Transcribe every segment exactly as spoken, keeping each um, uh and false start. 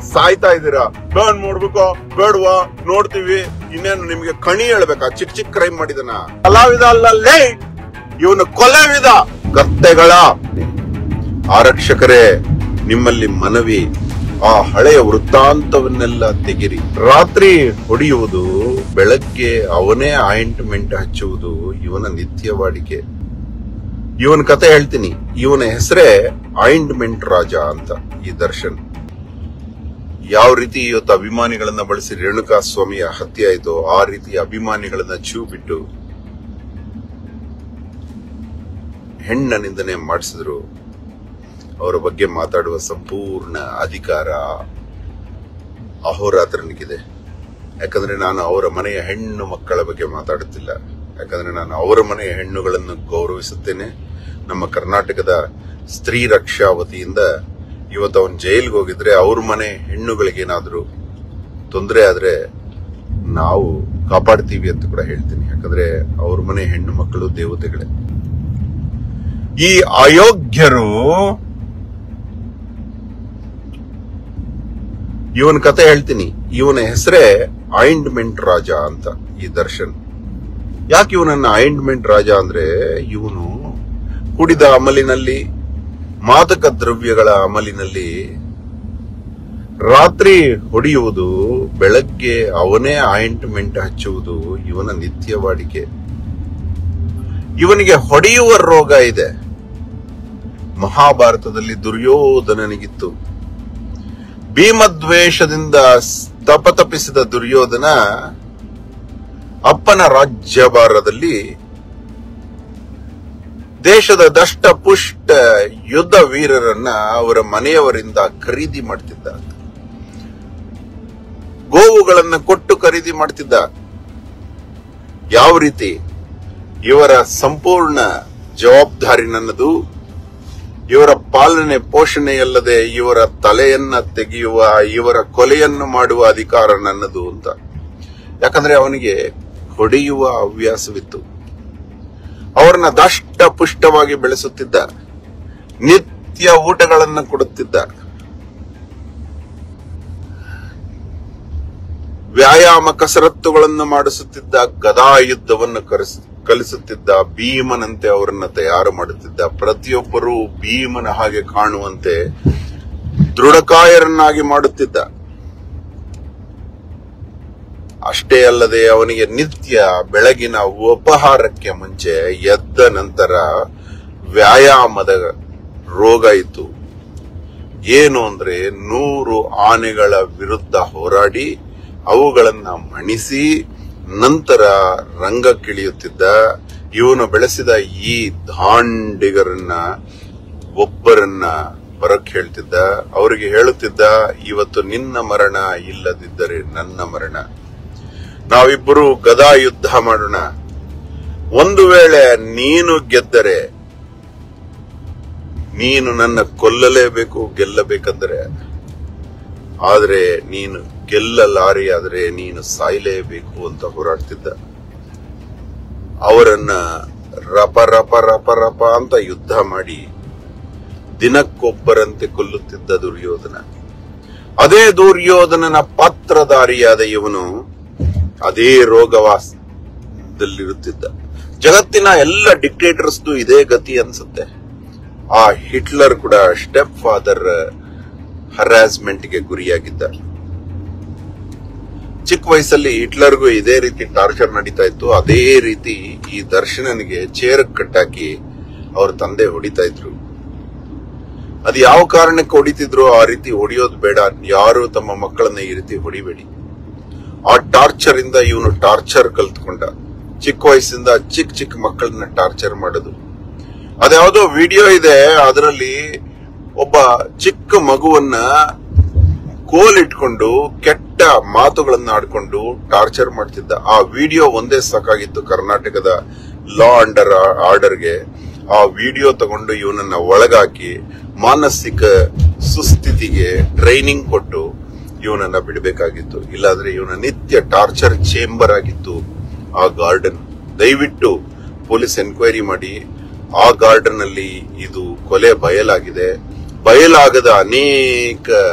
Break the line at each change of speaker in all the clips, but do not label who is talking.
ಸಾಯ್ತಾ ಇದ್ದೀರಾ. ಬ್ಯಾನ್ ಮಾಡ್ಬೇಕಾ ಬೇಡವಾ ನೋಡ್ತೀವಿ. ಇನ್ನೇನು ನಿಮ್ಗೆ ಕಣಿ ಹೇಳ್ಬೇಕಾ? ಚಿಕ್ಕ ಚಿಕ್ಕ ಕ್ರೈಮ್ ಮಾಡಿದನ ಕಲಾವಿದ ಅಲ್ಲಲ್ಲೇ ಇವನು ಕೊಲೆವಿದ. ಕತ್ತೆಗಳ ಆರಕ್ಷಕರೇ, ನಿಮ್ಮಲ್ಲಿ ಮನವಿ, ಆ ಹಳೆಯ ವೃತ್ತಾಂತವನ್ನೆಲ್ಲ ತೆಗಿರಿ. ರಾತ್ರಿ ಹೊಡೆಯುವುದು, ಬೆಳಗ್ಗೆ ಅವನೇ ಆಯಿಂಟ್ಮೆಂಟ್ ಹಚ್ಚುವುದು ಇವನ ನಿತ್ಯ ವಾಡಿಕೆ. ಇವನ್ ಕತೆ ಹೇಳ್ತೀನಿ. ಇವನ ಹೆಸರೇ ಆಯಿಂಟ್ಮೆಂಟ್ ರಾಜ ಅಂತ. ಈ ದರ್ಶನ್ ಯಾವ ರೀತಿ ಇವತ್ತು ಅಭಿಮಾನಿಗಳನ್ನ ಬಳಸಿ ರೇಣುಕಾ ಸ್ವಾಮಿಯ ಹತ್ಯೆ ಆಯ್ತು, ಆ ರೀತಿ ಅಭಿಮಾನಿಗಳನ್ನ ಚೂ ಬಿಟ್ಟು ಹೆಣ್ಣ ನಿಂದನೆ ಮಾಡಿಸಿದ್ರು. ಅವರ ಬಗ್ಗೆ ಮಾತಾಡುವ ಸಂಪೂರ್ಣ ಅಧಿಕಾರ ಅಹೋರಾತ್ರನಿಗಿದೆ. ಯಾಕಂದ್ರೆ ನಾನು ಅವರ ಮನೆಯ ಹೆಣ್ಣು ಮಕ್ಕಳ ಬಗ್ಗೆ ಮಾತಾಡುತ್ತಿಲ್ಲ. ಯಾಕಂದ್ರೆ ನಾನು ಅವರ ಮನೆಯ ಹೆಣ್ಣುಗಳನ್ನು ಗೌರವಿಸುತ್ತೇನೆ. ನಮ್ಮ ಕರ್ನಾಟಕದ ಸ್ತ್ರೀ ರಕ್ಷಾ ವತಿಯಿಂದ ಇವತ್ತು ಅವನ್ ಜೈಲ್ಗೆ ಹೋಗಿದ್ರೆ ಅವ್ರ ಮನೆ ಹೆಣ್ಣುಗಳಿಗೇನಾದ್ರೂ ತೊಂದರೆ ಆದ್ರೆ ನಾವು ಕಾಪಾಡ್ತೀವಿ ಅಂತ ಕೂಡ ಹೇಳ್ತೀನಿ. ಯಾಕಂದ್ರೆ ಅವ್ರ ಮನೆ ಹೆಣ್ಣು ಮಕ್ಕಳು ದೇವತೆಗಳೇ. ಈ ಅಯೋಗ್ಯರು ಇವನ್ ಕತೆ ಹೇಳ್ತೀನಿ. ಇವನ ಹೆಸರೇ ಆಯಿಂಟ್ಮೆಂಟ್ ರಾಜ ಅಂತ. ಈ ದರ್ಶನ್ ಯಾಕೆ ಇವನನ್ನ ಆಯಿಂಟ್ಮೆಂಟ್ ರಾಜ ಅಂದ್ರೆ, ಇವನು ಕುಡಿದ ಅಮಲಿನಲ್ಲಿ, ಮಾದಕ ದ್ರವ್ಯಗಳ ಅಮಲಿನಲ್ಲಿ ರಾತ್ರಿ ಹೊಡೆಯುವುದು, ಬೆಳಗ್ಗೆ ಅವನೇ ಆಯಿಂಟ್ಮೆಂಟ್ ಹಚ್ಚುವುದು ಇವನ ನಿತ್ಯ ವಾಡಿಕೆ. ಇವನಿಗೆ ಹೊಡೆಯುವ ರೋಗ ಇದೆ. ಮಹಾಭಾರತದಲ್ಲಿ ದುರ್ಯೋಧನನಿಗಿತ್ತು. ಭೀಮದ್ವೇಷದಿಂದ ತಪತಪಿಸಿದ ದುರ್ಯೋಧನ ಅಪ್ಪನ ರಾಜ್ಯಭಾರದಲ್ಲಿ ದೇಶದ ದಷ್ಟ ಪುಷ್ಟ ಯುದ್ಧ ವೀರರನ್ನ ಅವರ ಮನೆಯವರಿಂದ ಖರೀದಿ ಮಾಡ್ತಿದ್ದ. ಗೋವುಗಳನ್ನ ಕೊಟ್ಟು ಖರೀದಿ ಮಾಡ್ತಿದ್ದ. ಯಾವ ರೀತಿ? ಇವರ ಸಂಪೂರ್ಣ ಜವಾಬ್ದಾರಿ ನನ್ನದು, ಇವರ ಪಾಲನೆ ಪೋಷಣೆಯಲ್ಲದೆ ಇವರ ತಲೆಯನ್ನ ತೆಗೆಯುವ, ಇವರ ಕೊಲೆಯನ್ನು ಮಾಡುವ ಅಧಿಕಾರ ನನ್ನದು ಅಂತ. ಯಾಕಂದ್ರೆ ಅವನಿಗೆ ಹೊಡೆಯುವ ಹವ್ಯಾಸವಿತ್ತು. ಅವರನ್ನ ದಷ್ಟ ಪುಷ್ಟವಾಗಿ ಬೆಳೆಸುತ್ತಿದ್ದ, ನಿತ್ಯ ಊಟಗಳನ್ನು ಕೊಡುತ್ತಿದ್ದ, ವ್ಯಾಯಾಮ ಕಸರತ್ತುಗಳನ್ನು ಮಾಡಿಸುತ್ತಿದ್ದ, ಗದಾ ಯುದ್ಧವನ್ನು ಕಲಿಸುತ್ತಿದ್ದ, ಭೀಮನಂತೆ ಅವರನ್ನ ತಯಾರು ಮಾಡುತ್ತಿದ್ದ. ಪ್ರತಿಯೊಬ್ಬರೂ ಭೀಮನ ಹಾಗೆ ಕಾಣುವಂತೆ ದೃಢಕಾಯರನ್ನಾಗಿ ಮಾಡುತ್ತಿದ್ದ. ಅಷ್ಟೇ ಅಲ್ಲದೆ ಅವನಿಗೆ ನಿತ್ಯ ಬೆಳಗಿನ ಉಪಹಾರಕ್ಕೆ ಮುಂಚೆ ಎದ್ದ ನಂತರ ವ್ಯಾಯಾಮದ ರೋಗ ಇತ್ತು. ಏನು ಅಂದ್ರೆ, ನೂರು ಆನೆಗಳ ವಿರುದ್ಧ ಹೋರಾಡಿ ಅವುಗಳನ್ನ ಮಣಿಸಿ ನಂತರ ರಂಗಕ್ಕಿಳಿಯುತ್ತಿದ್ದ. ಇವನು ಬೆಳೆಸಿದ ಈ ದಾಂಡಿಗರನ್ನ ಒಬ್ಬರನ್ನ ಬರಕ್ ಹೇಳ್ತಿದ್ದ. ಅವರಿಗೆ ಹೇಳುತ್ತಿದ್ದ, ಇವತ್ತು ನಿನ್ನ ಮರಣ, ಇಲ್ಲದಿದ್ದರೆ ನನ್ನ ಮರಣ. ನಾವಿಬ್ಬರು ಗದಾ ಯುದ್ಧ ಮಾಡೋಣ. ಒಂದು ವೇಳೆ ನೀನು ಗೆದ್ದರೆ ನೀನು ನನ್ನ ಕೊಲ್ಲಲೇಬೇಕು, ಗೆಲ್ಲಬೇಕಂದ್ರೆ. ಆದ್ರೆ ನೀನು ಗೆಲ್ಲಲಾರಿಯಾದ್ರೆ ನೀನು ಸಾಯಲೇಬೇಕು ಅಂತ ಹೋರಾಡ್ತಿದ್ದ. ಅವರನ್ನ ರಪ ರಪ ರಪ ರಪ ಅಂತ ಯುದ್ಧ ಮಾಡಿ ದಿನಕ್ಕೊಬ್ಬರಂತೆ ಕೊಲ್ಲುತ್ತಿದ್ದ ದುರ್ಯೋಧನ. ಅದೇ ದುರ್ಯೋಧನನ ಪಾತ್ರಧಾರಿಯಾದ ಇವನು ಅದೇ ರೋಗವಾಸದಲ್ಲಿರುತ್ತಿದ್ದ. ಜಗತ್ತಿನ ಎಲ್ಲ ಡಿಕ್ಟೇಟರ್ಸ್ದು ಇದೇ ಗತಿ ಅನ್ಸುತ್ತೆ. ಆ ಹಿಟ್ಲರ್ ಕೂಡ ಸ್ಟೆಪ್ ಫಾದರ್ ಹರಾಸ್ಮೆಂಟ್ಗೆ ಗುರಿಯಾಗಿದ್ದ. ಚಿಕ್ಕ ವಯಸ್ಸಲ್ಲಿ ಹಿಟ್ಲರ್ಗೂ ಇದೇ ರೀತಿ ಟಾರ್ಚರ್ ನಡೀತಾ ಇತ್ತು. ಅದೇ ರೀತಿ ಈ ದರ್ಶನನಿಗೆ ಚೇರ್ ಕಟ್ಟಾಕಿ ಅವ್ರ ತಂದೆ ಹೊಡಿತಾ ಇದ್ರು. ಅದು ಯಾವ ಕಾರಣಕ್ಕೆ ಹೊಡಿತಿದ್ರು ಆ ರೀತಿ ಹೊಡಿಯೋದು ಬೇಡ. ಯಾರು ತಮ್ಮ ಮಕ್ಕಳನ್ನ ಈ ರೀತಿ ಹೊಡಿಬೇಡಿ. ಆ ಟಾರ್ಚರ್ ಇಂದ ಇವನು ಟಾರ್ಚರ್ ಕಲ್ತ್ಕೊಂಡ. ಚಿಕ್ಕ ವಯಸ್ಸಿಂದ ಚಿಕ್ಕ ಚಿಕ್ಕ ಮಕ್ಕಳನ್ನ ಟಾರ್ಚರ್ ಮಾಡೋದು. ಅದ್ಯಾವುದೋ ವಿಡಿಯೋ ಇದೆ, ಅದರಲ್ಲಿ ಒಬ್ಬ ಚಿಕ್ಕ ಮಗುವನ್ನ ಕೋಲಿಟ್ಕೊಂಡು ಕೆಟ್ಟ ಮಾತುಗಳನ್ನ ಆಡ್ಕೊಂಡು ಟಾರ್ಚರ್ ಮಾಡ್ತಿದ್ದ. ಆ ವಿಡಿಯೋ ಒಂದೇ ಸಾಕಾಗಿತ್ತು ಕರ್ನಾಟಕದ ಲಾ ಅಂಡರ್ ಆರ್ಡರ್ಗೆ. ಆ ವಿಡಿಯೋ ತಗೊಂಡು ಇವನನ್ನ ಒಳಗಾಕಿ ಮಾನಸಿಕ ಸುಸ್ಥಿತಿಗೆ ಟ್ರೈನಿಂಗ್ ಕೊಟ್ಟು ಇವನನ್ನ ಬಿಡಬೇಕಾಗಿತ್ತು. ಇಲ್ಲಾಂದ್ರೆ ಇವನ ನಿತ್ಯ ಟಾರ್ಚರ್ ಚೇಂಬರ್ ಆಗಿತ್ತು ಆ ಗಾರ್ಡನ್. ದಯವಿಟ್ಟು ಪೊಲೀಸ್ ಎನ್ಕ್ವೈರಿ ಮಾಡಿ. ಆ ಗಾರ್ಡನ್ ಅಲ್ಲಿ ಇದು ಕೊಲೆ ಬಯಲಾಗಿದೆ. ಬಯಲಾಗದ ಅನೇಕ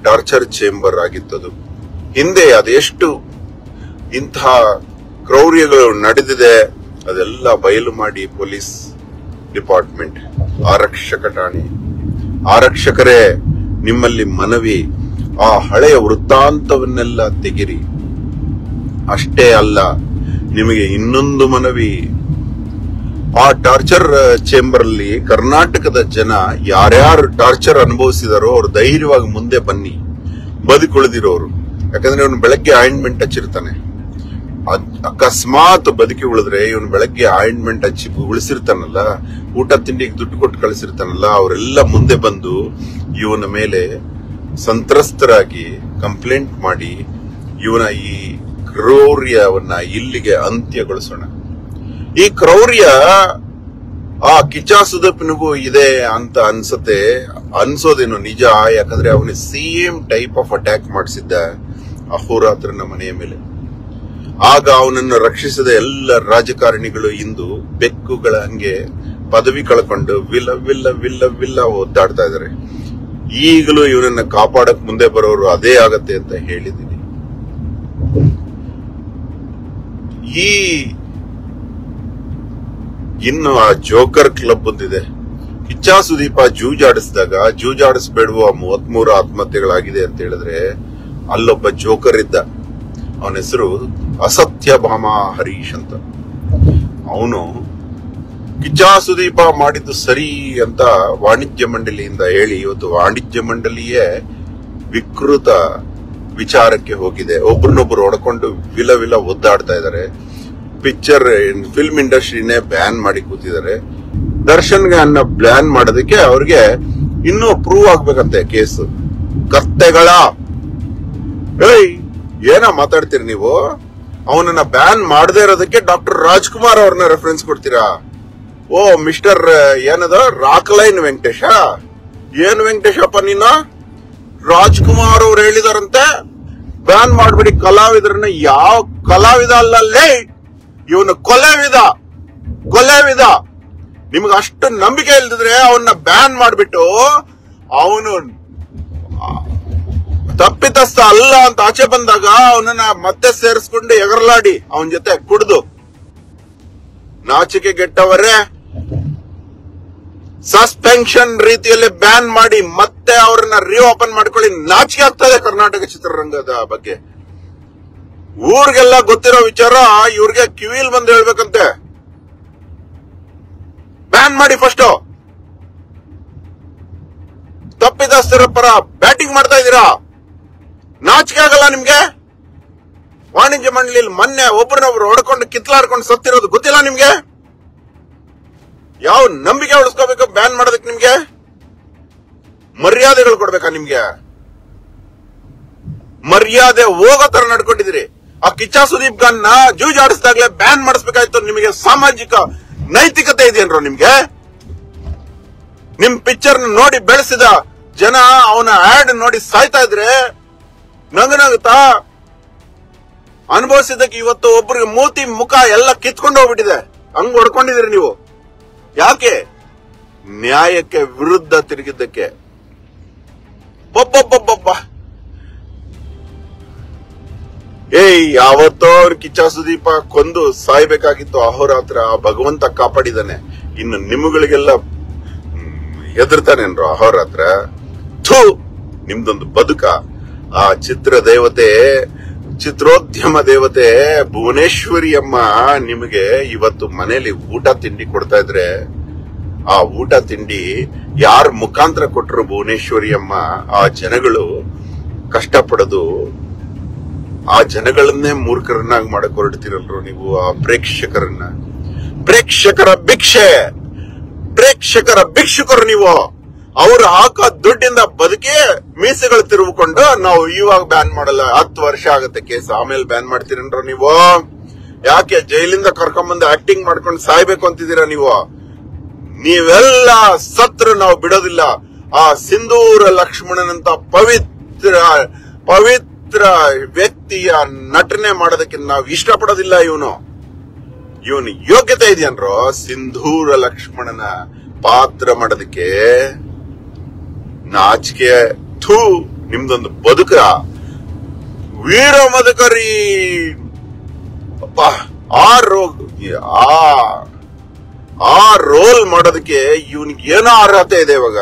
ಟಾರ್ಚರ್ ಚೇಂಬರ್ ಆಗಿತ್ತದು. ಹಿಂದೆ ಅದೆಷ್ಟು ಇಂತಹ ಕ್ರೌರ್ಯಗಳು ನಡೆದಿದೆ ಅದೆಲ್ಲ ಬಯಲು ಮಾಡಿ ಪೊಲೀಸ್ ಡಿಪಾರ್ಟ್ಮೆಂಟ್, ಆರಕ್ಷಕ ಠಾಣೆ, ಆರಕ್ಷಕರೇ ನಿಮ್ಮಲ್ಲಿ ಮನವಿ, ಆ ಹಳೆಯ ವೃತ್ತಾಂತವನ್ನೆಲ್ಲ ತೆಗಿರಿ. ಅಷ್ಟೇ ಅಲ್ಲ, ನಿಮಗೆ ಇನ್ನೊಂದು ಮನವಿ, ಆ ಟಾರ್ಚರ್ ಚೇಂಬರ್ ಅಲ್ಲಿ ಕರ್ನಾಟಕದ ಜನ ಯಾರ್ಯಾರು ಟಾರ್ಚರ್ ಅನುಭವಿಸಿದಾರೋ ಅವ್ರು ಧೈರ್ಯವಾಗಿ ಮುಂದೆ ಬನ್ನಿ, ಬದುಕುಳಿದಿರೋರು. ಯಾಕಂದ್ರೆ ಇವನು ಬೆಳಗ್ಗೆ ಆಯಿಂಟ್ಮೆಂಟ್ ಹಚ್ಚಿರ್ತಾನೆ, ಅಕಸ್ಮಾತ್ ಬದುಕಿ ಉಳಿದ್ರೆ ಇವನು ಬೆಳಗ್ಗೆ ಆಯಿಂಟ್ಮೆಂಟ್ ಹಚ್ಚಿ ಉಳಿಸಿರ್ತಾನಲ್ಲ, ಊಟ ತಿಂಡಿಗೆ ದುಡ್ಡು ಕೊಟ್ಟು ಕಳಿಸಿರ್ತಾನಲ್ಲ, ಅವರೆಲ್ಲ ಮುಂದೆ ಬಂದು ಇವನ ಮೇಲೆ ಸಂತ್ರಸ್ತರಾಗಿ ಕಂಪ್ಲೇಂಟ್ ಮಾಡಿ ಇವನ ಈ ಕ್ರೌರ್ಯವನ್ನ ಇಲ್ಲಿಗೆ ಅಂತ್ಯಗೊಳಿಸೋಣ. ಈ ಕ್ರೌರ್ಯ ಆ ಕಿಚ್ಚ ಸುದೀಪ್ನಿಗೂ ಇದೆ ಅಂತ ಅನ್ಸತ್ತೆ, ಅನ್ಸೋದೇನು ನಿಜ. ಯಾಕಂದ್ರೆ ಅವನಿಗೆ ಸೇಮ್ ಟೈಪ್ ಆಫ್ ಅಟ್ಯಾಕ್ ಮಾಡಿಸಿದ್ದ ಅಹೋರಾತ್ರನ ಮನೆಯ ಮೇಲೆ. ಆಗ ಅವನನ್ನು ರಕ್ಷಿಸಿದ ಎಲ್ಲ ರಾಜಕಾರಣಿಗಳು ಇಂದು ಬೆಕ್ಕುಗಳ ಹಂಗೆ ಪದವಿ ಕಳ್ಕೊಂಡು ವಿಲ್ಲ ವಿಲ್ಲ ವಿಲ್ಲ ವಿಲ್ಲ ಒದ್ದಾಡ್ತಾ ಇದಾರೆ. ಈಗಲೂ ಇವನನ್ನ ಕಾಪಾಡಕ್ ಮುಂದೆ ಬರೋರು ಅದೇ ಆಗತ್ತೆ ಅಂತ ಹೇಳಿದ್ದೀನಿ. ಈ ಇನ್ನು ಆ ಜೋಕರ್ ಕ್ಲಬ್ ಒಂದಿದೆ. ಕಿಚ್ಚ ಸುದೀಪ ಜೂಜಾಡಿಸಿದಾಗ ಜೂಜಾಡಿಸ್ಬೇಡುವ ಮೂವತ್ಮೂರು ಆತ್ಮಹತ್ಯೆಗಳಾಗಿದೆ ಅಂತ ಹೇಳಿದ್ರೆ ಅಲ್ಲೊಬ್ಬ ಜೋಕರ್ ಇದ್ದ, ಅವನ ಹೆಸರು ಅಸತ್ಯಭಾಮ ಹರೀಶ್ ಅಂತ. ಅವನು ಕಿಚ್ಚ ಸುದೀಪ ಮಾಡಿದ್ದು ಸರಿ ಅಂತ ವಾಣಿಜ್ಯ ಮಂಡಳಿಯಿಂದ ಹೇಳಿ ಇವತ್ತು ವಾಣಿಜ್ಯ ಮಂಡಳಿಯೇ ವಿಕೃತ ವಿಚಾರಕ್ಕೆ ಹೋಗಿದೆ. ಒಬ್ರನ್ನೊಬ್ರು ಹೊಡ್ಕೊಂಡು ವಿಲ ವಿಲ ಒದ್ದಾಡ್ತಾ ಇದ್ದಾರೆ. ಪಿಕ್ಚರ್ ಫಿಲ್ಮ್ ಇಂಡಸ್ಟ್ರಿನೇ ಬ್ಯಾನ್ ಮಾಡಿ ಕೂತಿದ್ದಾರೆ. ದರ್ಶನ್ಗೆ ಅನ್ನ ಬ್ಯಾನ್ ಮಾಡೋದಕ್ಕೆ ಅವ್ರಿಗೆ ಇನ್ನೂ ಪ್ರೂವ್ ಆಗ್ಬೇಕಂತೆ ಕೇಸು. ಕತ್ತೆಗಳ ಏಯ್ ಏನ ಮಾತಾಡ್ತೀರಿ ನೀವು? ಅವನನ್ನ ಬ್ಯಾನ್ ಮಾಡದೇ ಇರೋದಕ್ಕೆ ಡಾಕ್ಟರ್ ರಾಜ್ಕುಮಾರ್ ಅವ್ರನ್ನ ರೆಫರೆನ್ಸ್ ಕೊಡ್ತೀರಾ? ಓ ಮಿಸ್ಟರ್ ಏನದ ರಾಕ್ಲೈನ್ ವೆಂಕಟೇಶ, ಏನ್ ವೆಂಕಟೇಶಪ್ಪ ನೀನು? ರಾಜ್ಕುಮಾರ್ ಅವ್ರು ಹೇಳಿದಾರಂತೆ ಬ್ಯಾನ್ ಮಾಡ್ಬಿಡಿ ಕಲಾವಿದರನ್ನ. ಯಾವ ಕಲಾವಿದ ಅಲ್ಲಲ್ಲೇ ಇವನು ಕೊಲೆವಿದ, ಕೊಲೆವಿದ. ನಿಮ್ಗೆ ಅಷ್ಟು ನಂಬಿಕೆ ಇಲ್ದಿದ್ರೆ ಅವನ್ನ ಬ್ಯಾನ್ ಮಾಡ್ಬಿಟ್ಟು ಅವನು ತಪ್ಪಿತಸ್ಥ ಅಲ್ಲ ಅಂತ ಆಚೆ ಬಂದಾಗ ಅವನನ್ನ ಮತ್ತೆ ಸೇರಿಸ್ಕೊಂಡು ಎಗರಲಾಡಿ ಅವನ ಜೊತೆ ಕುಡಿದು ನಾಚಿಕೆ ಗೆಟ್ಟವರೇ ಸಸ್ಪೆನ್ಷನ್ ರೀತಿಯಲ್ಲಿ ಬ್ಯಾನ್ ಮಾಡಿ ಮತ್ತೆ ಅವ್ರನ್ನ ರಿಓಪನ್ ಮಾಡ್ಕೊಳ್ಳಿ. ನಾಚಿಕೆ ಆಗ್ತದೆ ಕರ್ನಾಟಕ ಚಿತ್ರರಂಗದ ಬಗ್ಗೆ. ಊರಿಗೆಲ್ಲ ಗೊತ್ತಿರೋ ವಿಚಾರ ಇವ್ರಿಗೆ ಕಿವಿಲ್ ಬಂದು ಹೇಳ್ಬೇಕಂತೆ. ಬ್ಯಾನ್ ಮಾಡಿ ಫಸ್ಟ್. ತಪ್ಪಿತಸ್ಥರ ಪರ ಬ್ಯಾಟಿಂಗ್ ಮಾಡ್ತಾ ಇದ್ದೀರಾ, ನಾಚಿಕೆ ಆಗಲ್ಲ ನಿಮ್ಗೆ? ವಾಣಿಜ್ಯ ಮಂಡಳಿಯಲ್ಲಿ ಮೊನ್ನೆ ಒಬ್ಬರನ್ನೊಬ್ರು ಹೊಡ್ಕೊಂಡು ಕಿತ್ಲಾಡ್ಕೊಂಡು ಸತ್ತಿರೋದು ಗೊತ್ತಿಲ್ಲ ನಿಮ್ಗೆ? ಯಾವ ನಂಬಿಕೆ ಉಳಿಸ್ಕೋಬೇಕು ಬ್ಯಾನ್ ಮಾಡೋದಕ್ಕೆ? ನಿಮ್ಗೆ ಮರ್ಯಾದೆಗಳು ಕೊಡ್ಬೇಕಾ? ನಿಮ್ಗೆ ಮರ್ಯಾದೆ ಹೋಗೋ ತರ ನಡ್ಕೊಂಡಿದ್ದೀರಿ. ಆ ಕಿಚ್ಚ ಸುದೀಪ್ ಗನ್ನ ಜೂಜಾಡಿಸಿದಾಗ್ಲೇ ಬ್ಯಾನ್ ಮಾಡಿಸ್ಬೇಕಾಯ್ತು. ನಿಮಗೆ ಸಾಮಾಜಿಕ ನೈತಿಕತೆ ಇದೆಯನ್ರೋ ನಿಮ್ಗೆ? ನಿಮ್ ಪಿಕ್ಚರ್ ನೋಡಿ ಬೆಳೆಸಿದ ಜನ ಅವನ ಆಡ್ ನೋಡಿ ಸಾಯ್ತಾ ಇದ್ರೆ ನಗನಗುತ್ತಾ ಅನುಭವಿಸಿದ್ದಕ್ಕೆ ಇವತ್ತು ಒಬ್ಬರಿಗೆ ಮೂತಿ ಮುಖ ಎಲ್ಲ ಕಿತ್ಕೊಂಡು ಹೋಗ್ಬಿಟ್ಟಿದೆ. ಹಂಗ್ ಹೊಡ್ಕೊಂಡಿದ್ದೀರಿ ನೀವು. ಯಾಕೆ? ನ್ಯಾಯಕ್ಕೆ ವಿರುದ್ಧ ತಿರುಗಿದ್ದಕ್ಕೆ. ಬೊಬ್ಬೊಬ್ಬೊಬ್ಬೊಬ್ಬ ಏಯ್ ಯಾವತ್ತೋ ಅವ್ರ ಕಿಚ್ಚ ಸುದೀಪ ಕೊಂದು ಸಾಯ್ಬೇಕಾಗಿತ್ತು ಅಹೋರಾತ್ರ. ಭಗವಂತ ಕಾಪಾಡಿದಾನೆ. ಇನ್ನು ನಿಮ್ಮಗಳಿಗೆಲ್ಲ ಎದುರ್ತಾನೇನ್ರು ಅಹೋರಾತ್ರ? ಥೂ, ನಿಮ್ದೊಂದು ಬದುಕ. ಆ ಚಿತ್ರ ದೇವತೆ, ಚಿತ್ರೋದ್ಯಮ ದೇವತೆ ಭುವನೇಶ್ವರಿ ಅಮ್ಮ ನಿಮಗೆ ಇವತ್ತು ಮನೇಲಿ ಊಟ ತಿಂಡಿ ಕೊಡ್ತಾ ಇದ್ರೆ ಆ ಊಟ ತಿಂಡಿ ಯಾರ ಮುಖಾಂತರ ಕೊಟ್ಟರು ಭುವನೇಶ್ವರಿ ಅಮ್ಮ? ಆ ಜನಗಳು ಕಷ್ಟಪಡೋದು, ಆ ಜನಗಳನ್ನೇ ಮೂರ್ಖರನ್ನಾಗಿ ಮಾಡಕ್ ಹೊರಡ್ತಿರಲ್ರು ನೀವು. ಆ ಪ್ರೇಕ್ಷಕರನ್ನ, ಪ್ರೇಕ್ಷಕರ ಭಿಕ್ಷೆ, ಪ್ರೇಕ್ಷಕರ ಭಿಕ್ಷುಕರು ನೀವು. ಅವ್ರು ಹಾಕೋ ದುಡ್ಡಿಂದ ಬದುಕಿ ಮೀಸೆಗಳು ತಿರುಗಿಕೊಂಡು ನಾವು ಇವಾಗ ಬ್ಯಾನ್ ಮಾಡಲ್ಲ, ಹತ್ತು ವರ್ಷ ಆಗತ್ತೆ ಕೇಸ್, ಆಮೇಲೆ ಬ್ಯಾನ್ ಮಾಡ್ತೀರನ್ರ ನೀವು? ಯಾಕೆ ಜೈಲಿಂದ ಕರ್ಕೊಂಬಂದು ಆಕ್ಟಿಂಗ್ ಮಾಡ್ಕೊಂಡು ಸಾಯ್ಬೇಕು ಅಂತಿದ್ದೀರಾ ನೀವು? ನೀವೆಲ್ಲ ಸತ್ರ ನಾವು ಬಿಡೋದಿಲ್ಲ. ಆ ಸಿಂಧೂರ ಲಕ್ಷ್ಮಣನಂತ ಪವಿತ್ರ ಪವಿತ್ರ ವ್ಯಕ್ತಿಯ ನಟನೆ ಮಾಡೋದಕ್ಕೆ ನಾವು ಇಷ್ಟಪಡೋದಿಲ್ಲ. ಇವನು ಇವನು ಯೋಗ್ಯತೆ ಇದೆಯನ್ರೋ ಸಿಂಧೂರ ಲಕ್ಷ್ಮಣನ ಪಾತ್ರ ಮಾಡೋದಕ್ಕೆ? ನಾಚಿಕೆ. ಥೂ ನಿಮ್ದೊಂದು ಬದುಕ ವೀರ ಮದಕರಿ ಆ ರೋಗ್ ಆ ಆ ರೋಲ್ ಮಾಡೋದಕ್ಕೆ ಇವನಿಗೆ ಏನೋ ಅರ್ಹತೆ ಇದೆ ಇವಾಗ.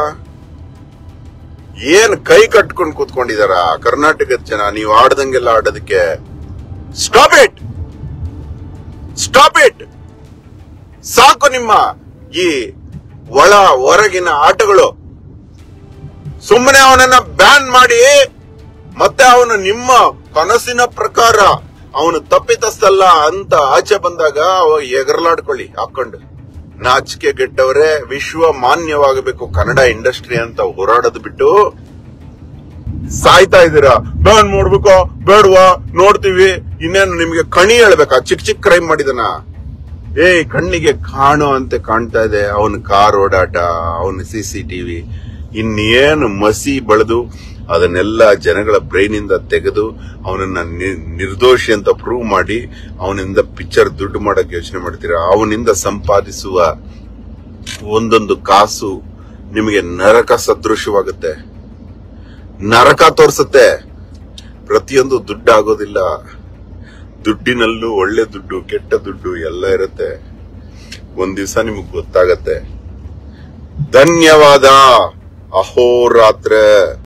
ಏನ್ ಕೈ ಕಟ್ಕೊಂಡು ಕೂತ್ಕೊಂಡಿದಾರ ಕರ್ನಾಟಕದ ಜನ ನೀವು ಆಡ್ದಂಗೆಲ್ಲ ಆಡೋದಕ್ಕೆ? Stop it, stop it. ಸಾಕು ನಿಮ್ಮ ಈ ಒಳ ಹೊರಗಿನ ಆಟಗಳು. ಸುಮ್ಮನೆ ಅವನನ್ನ ಬ್ಯಾನ್ ಮಾಡಿ ಮತ್ತೆ ಅವನು ನಿಮ್ಮ ಕನಸಿನ ಪ್ರಕಾರ ಅವನು ತಪ್ಪಿತಸ್ಥಲ್ಲ ಅಂತ ಆಚೆ ಬಂದಾಗ ಅವ ಎಗರ್ಲಾಡ್ಕೊಳ್ಳಿ ಹಾಕೊಂಡು. ನಾಚಿಕೆ ಗೆಟ್ಟವ್ರೆ, ವಿಶ್ವ ಮಾನ್ಯವಾಗಬೇಕು ಕನ್ನಡ ಇಂಡಸ್ಟ್ರಿ ಅಂತ ಹೋರಾಡೋದು ಬಿಟ್ಟು ಸಾಯ್ತಾ ಇದ್ದೀರಾ. ಬ್ಯಾನ್ ಮಾಡ್ಬೇಕೋ ಬೇಡವಾ ನೋಡ್ತೀವಿ. ಇನ್ನೇನು ನಿಮ್ಗೆ ಕಣಿ ಹೇಳ್ಬೇಕಾ? ಚಿಕ್ಕ ಚಿಕ್ಕ ಕ್ರೈಮ್ ಮಾಡಿದನ ಏ ಕಣ್ಣಿಗೆ ಕಾಣೋ ಅಂತ ಕಾಣ್ತಾ ಇದೆ ಅವನ ಕಾರ್ ಓಡಾಟ, ಅವನ ಸಿ ಸಿ ಟಿವಿ, ಇನ್ನೇನು ಮಸಿ ಬೆಳೆದು ಅದನ್ನೆಲ್ಲ ಜನಗಳ ಬ್ರೈನ್ ಇಂದ ತೆಗೆದು ಅವನನ್ನ ನಿರ್ದೋಷಿ ಅಂತ ಪ್ರೂವ್ ಮಾಡಿ ಅವನಿಂದ ಪಿಕ್ಚರ್ ದುಡ್ಡು ಮಾಡಕ್ ಯೋಚನೆ ಮಾಡ್ತೀರಾ. ಅವನಿಂದ ಸಂಪಾದಿಸುವ ಒಂದೊಂದು ಕಾಸು ನಿಮಗೆ ನರಕ ಸದೃಶವಾಗುತ್ತೆ, ನರಕ ತೋರಿಸುತ್ತೆ. ಪ್ರತಿಯೊಂದು ದುಡ್ಡು ಆಗೋದಿಲ್ಲ. ದುಡ್ಡಿನಲ್ಲೂ ಒಳ್ಳೆ ದುಡ್ಡು ಕೆಟ್ಟ ದುಡ್ಡು ಎಲ್ಲ ಇರುತ್ತೆ. ಒಂದ್ ದಿವಸ ನಿಮಗ್ ಗೊತ್ತಾಗತ್ತೆ. ಧನ್ಯವಾದ. ಅಹೋರಾತ್ರ.